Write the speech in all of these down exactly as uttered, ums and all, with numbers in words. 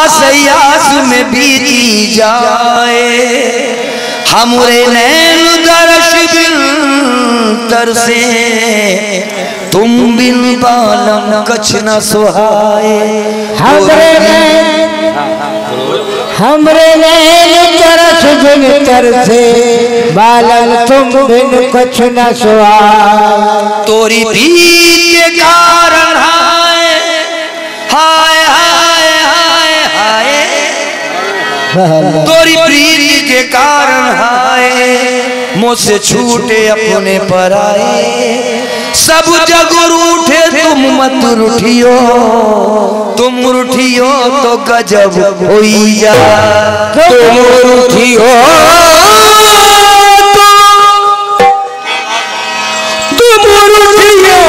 आस में बीती जाए, हमरे नैन दर्श बिन तरसे, तुम बिन बालम कछ न सुहाए। हमरे हमरे नैन तरस बिन तरसे, बालम तुम बिन कछ न सुहाए। तोरी प्रीत के कारण हाय हाय हाय हाय हाय, तोरी प्रीत के कारण हाय, मुझसे छूटे अपने पराए। सब जग रूठे तुम मत रूठियो, तुम रूठियो तो गजब होई जा। तुम रूठियो तुम रूठियो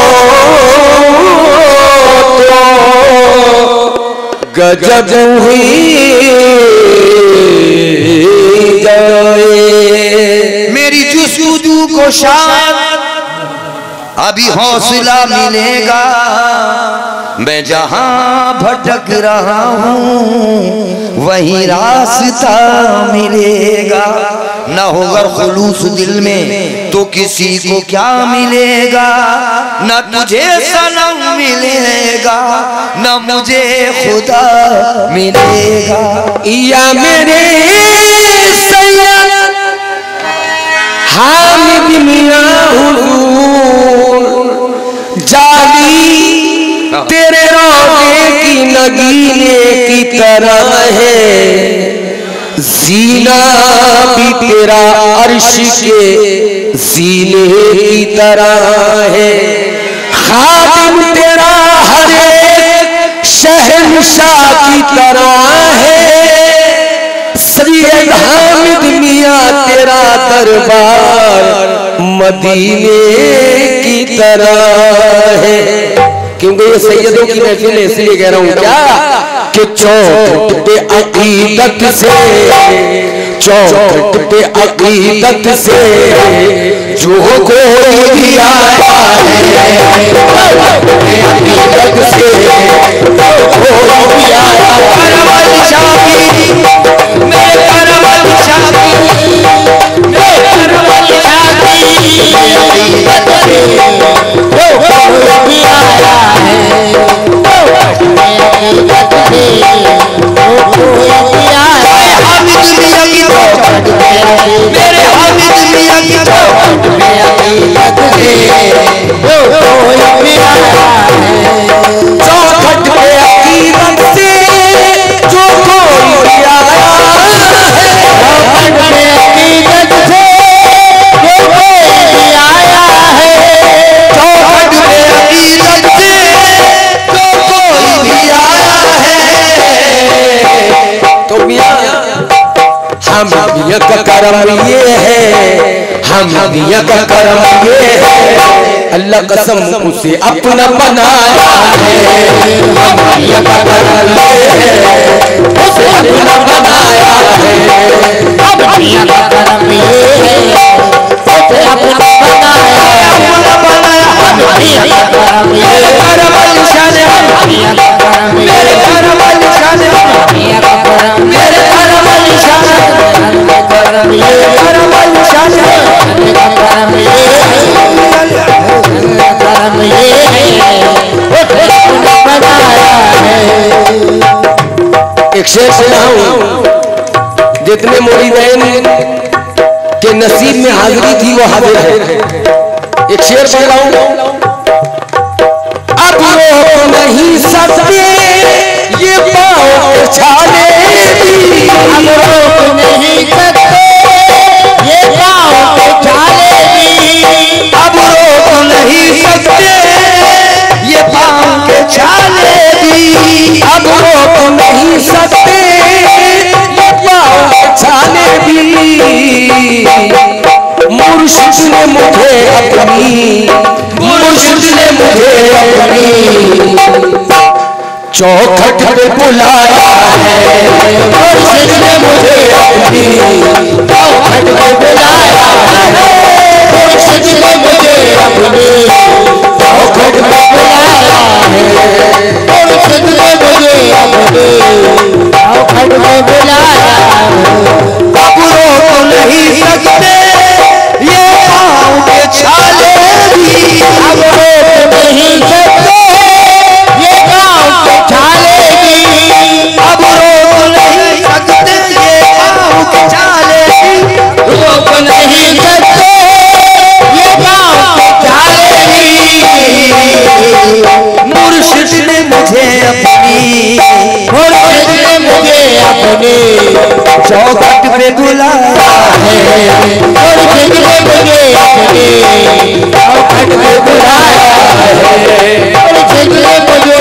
तो गजब हुई जाए। मेरी जुस्तजू को शायद अभी हौसला मिलेगा, मैं जहां भटक रहा हूं वहीं रास्ता मिलेगा। न होगा खुलूस दिल में तो किसी को क्या मिलेगा, न तुझे सनम मिलेगा न मुझे खुदा मिलेगा। या मेरे सैयद हामिद मियां हुजूर, जाली तेरे रोज़े की नगीने की तरह है, जीना भी तेरा अर्श के जीने की तरह है। खादिम तेरा हर एक शहंशाह की तरह है, सैयद हामिद मियां तेरा दरबार मदीने की तरह है। क्योंकि ये सैयदों की महफिल है, इसलिए कह रहा हूं क्या कि चौखट पे अकीदत से, चौखट पे अकीदत से जो कोई भी आया है, अकीदत से जो कोई भी आया करवल शादी, मेरे करवल शादी, मेरे करवल शादी, अकीदत से जो कोई भी आया है, अकीदत से जो कोई भी आया है। हामिद मियां की चौखट पे, मेरे हामिद मियां की चौखट पे अकीदत से जो कोई भी आया है, चौखट पे अकीदत से जो कोई भी आया है, चौखट पे अकीदत से जो कोई भी आया है, चौखट पे अकीदत से जो कोई भी आया है। तो मियां हम मियां का करम ये है, हम मियां का करम ये है, अल्लाह कसम उसे अपना बनाया है। हम मियां का करम ये है, उसे अपना बनाया है। हम मियां का करम ये है, उसे अपना बनाया है, अपना बनाया। हम मियां का करम ये है, करम शान हम मियां का करम, मेरे करम शान हम मियां का करम, मेरे करम शान करम, ये करम शान का करम, ये करम ये बनाया है। एक शेर सुनाऊं, जितने मुरीदैन के नसीब में हाजिरी थी वो हाजिर है। एक शेर पढ़ रहा हूं, अब रोक नहीं सकते ये पाँव के छाले भी, अब रोक नहीं सकते ये पाँव के छाले भी, अब रोक नहीं सकते ये पाँव के छाले भी, अब रोक नहीं सकते ये पाँव के छाले भी। मुर्शिद ने मुझे अपनी, मुर्शिद ने मुझे अपनी चौखट पे बुलाया है, मुर्शिद ने मुझे अपनी चौखट पे बुलाया है, मुर्शिद ने मुझे अपनी चौखट पे बुलाया है, मुर्शिद ने मुझे अपनी पे बुलाया, अब रोक नहीं सकते ये पाँव के छाले भी, अब रोक नहीं सकते ये गाँव के छाले भी, अब रोक नहीं सकते ये पाँव के छाले भी, रोक नहीं सकते ये गाँव के छाले भी। मुर्शिद ने मुझे अपनी, मुर्शिद ने मुझे अपनी चौखट पे बुलाया है, मुर्शिद ने मुझे अपनी चौखट पे बुलाया है, मुर्शिद ने मुझे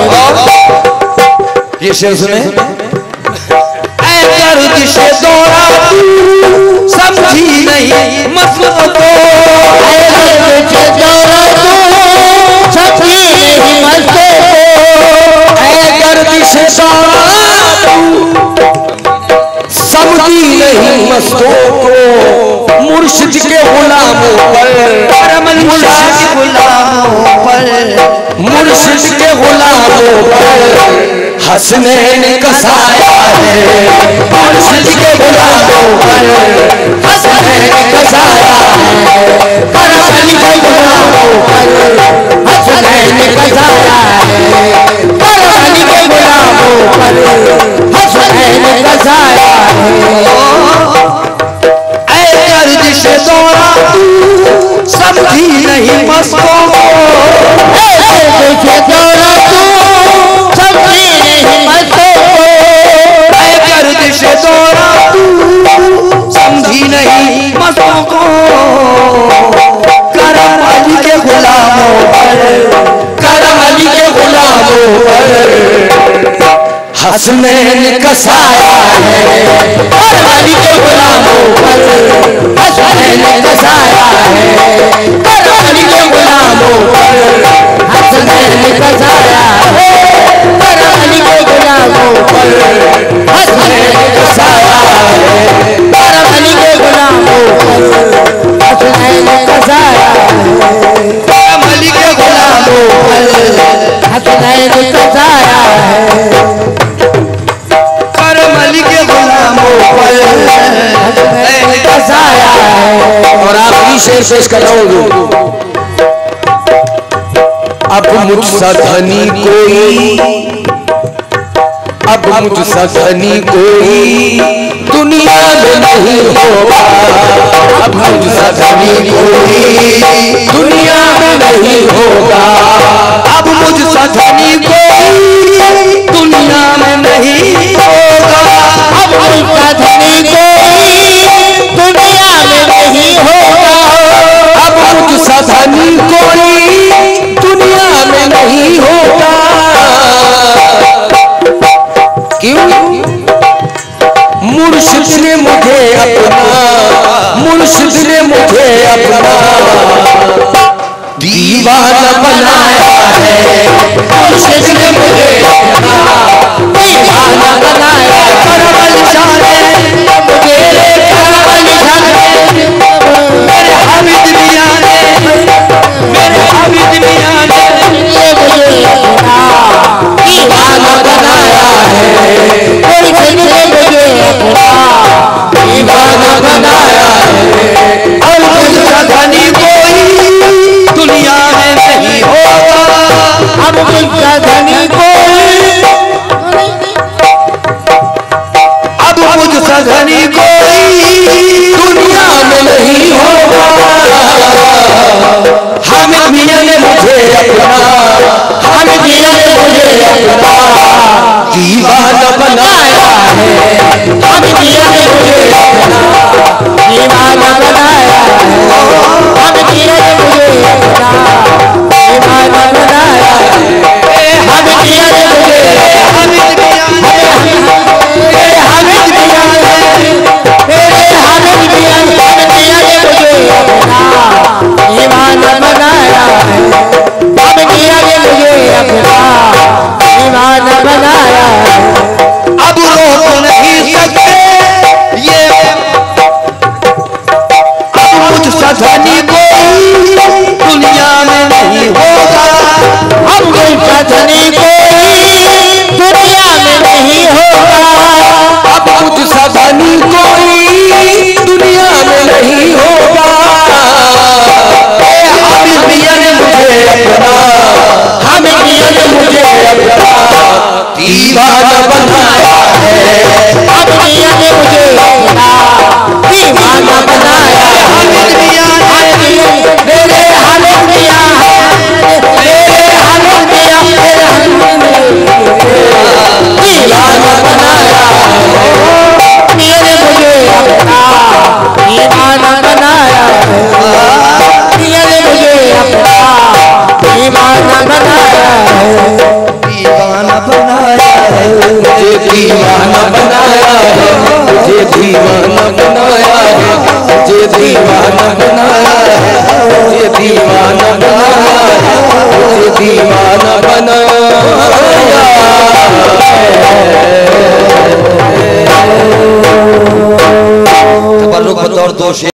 अपनी। ये शेर सुने, ऐ गर्दिश दौरा तू समझी नहीं मसलों को, ऐ गर्दिश दौरा तू समझी नहीं मसलों को, ऐ गर्दिश दौरा तू समझी नहीं मस्तों को, मुर्शिद के गुलामों पर, मुर्शिद के गुलामों पर, मुर्शिद के गुलामों पर हसनैन कसाया है, मुर्शिद के गुलामों पर हसनैन कसाया है, करम अली के गुलामों पर हसनैन कसाया है, करम अली के गुलामों पर हसनैन कसाया है। ऐ गर्दिश दौरा तू समझी नहीं मस्तों को, ऐ गर्दिश दौरा तू समझी नहीं मसलों को, ऐ गर्दिश दौरा तू समझी नहीं मस्तों को, करम अली के गुलामों पर, करम अली के गुलामों पर हसनैन कसाया है, करम अली के गुलामों पर हसनैन कसाया है, करम अली के गुलामों पर हसनैन कसाया है, करम अली के गुलामों पर हसनैन कसाया है, करम अली के गुलामों पर हसनैन कसाया है, करम अली के गुलामों पर हसनैन कसाया है, करम अली के गुलामों पर हसनैन कसाया है। और आखिरी शेर पेश कर रहा हूँ, अब मुझसा धनी कोई, अब मुझसा धनी कोई दुनिया में नहीं होगा, अब मुझसा धनी कोई दुनिया में नहीं होगा, अब मुझसा धनी कोई दुनिया में नहीं होगा, अब मुझसा धनी कोई दुनिया में नहीं होगा, अब मुझसा धनी कोई दुनिया में नहीं होगा। क्यों? मुर्शिद ने मुझे अपना, मुर्शिद ने मुझे अपना दीवाना बनाया है, मुर्शिद ने मुझे अपना दीवाना बनाया है, करम अली जाने मेरे, करम अली जाने मेरे हामिद मियां ने, मेरे हामिद मियां ने मुझे अपना दीवाना बनाया है, मुर्शिद ने मुझे अपना दीवाना बनाया है, और मुझसा धनी कोई दुनिया में नहीं होगा, अब मुझसा धनी कोई, अब मुझसा धनी कोई दुनिया में नहीं होगा। हामिद मियां ने मुझे अपना, हामिद मियां ने मुझे अपना दीवाना बनाया है, हामिद मियां ने मुझे अपना दीवाना बनाया है, हामिद मियां ने मुझे अपना दीवाना बनाया है, हामिद मियां ने मुझे, हामिद मियां ने, मेरे हामिद मियां ने, मेरे हामिद मियां ने, हामिद मियां ने मुझे अपना दीवाना बनाया है, हामिद मियां ने मुझे अपना दीवाना फरदोश